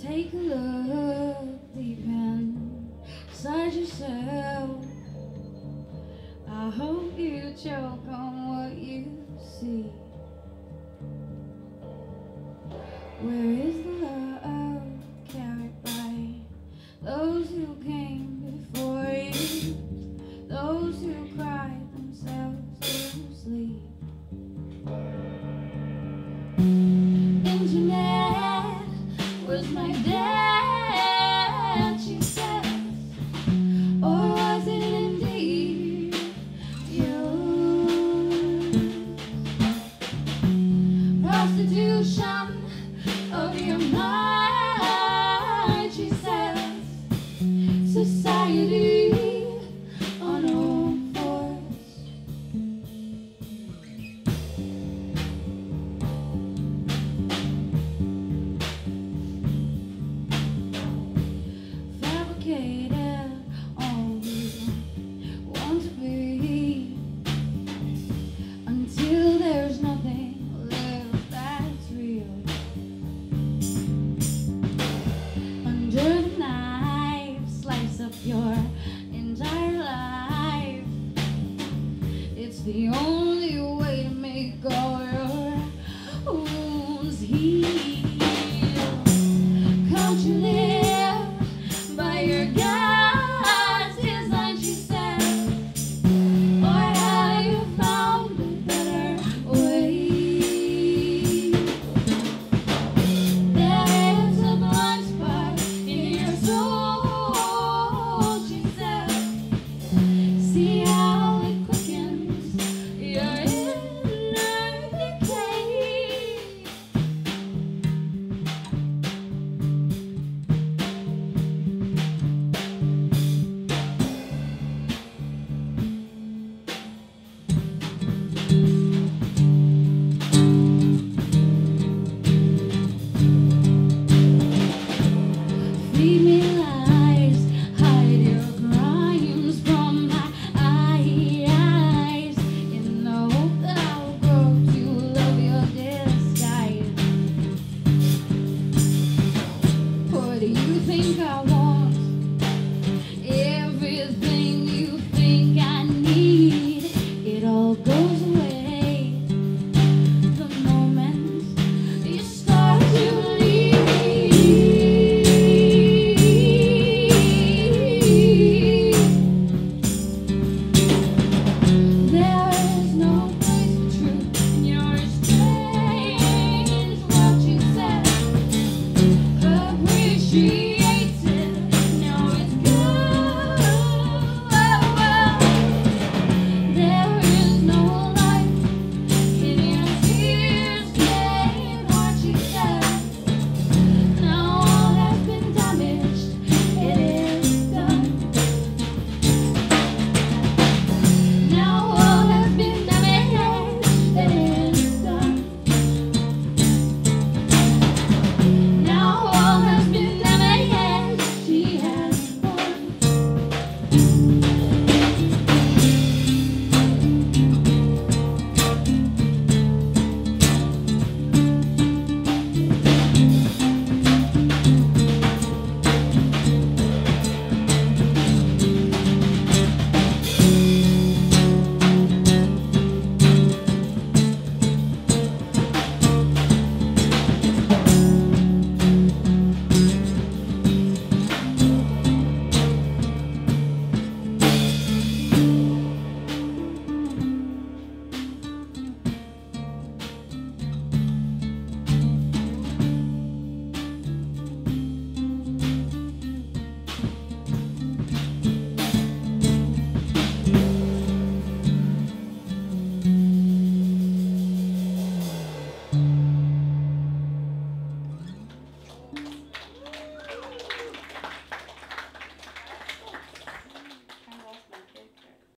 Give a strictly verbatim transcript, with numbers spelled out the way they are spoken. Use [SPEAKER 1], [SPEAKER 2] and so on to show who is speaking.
[SPEAKER 1] Take a look deep inside yourself. I hope you choke on what you see. Where is the love carried by those who came before you, those who cried themselves to sleep? Internet was my dad, she says, or was it indeed yours? Prostitution of your mind, she says, society on all fours. Fabricated all we want to be, until there's nothing left that's real. Under the knife, slice up your entire life. It's the only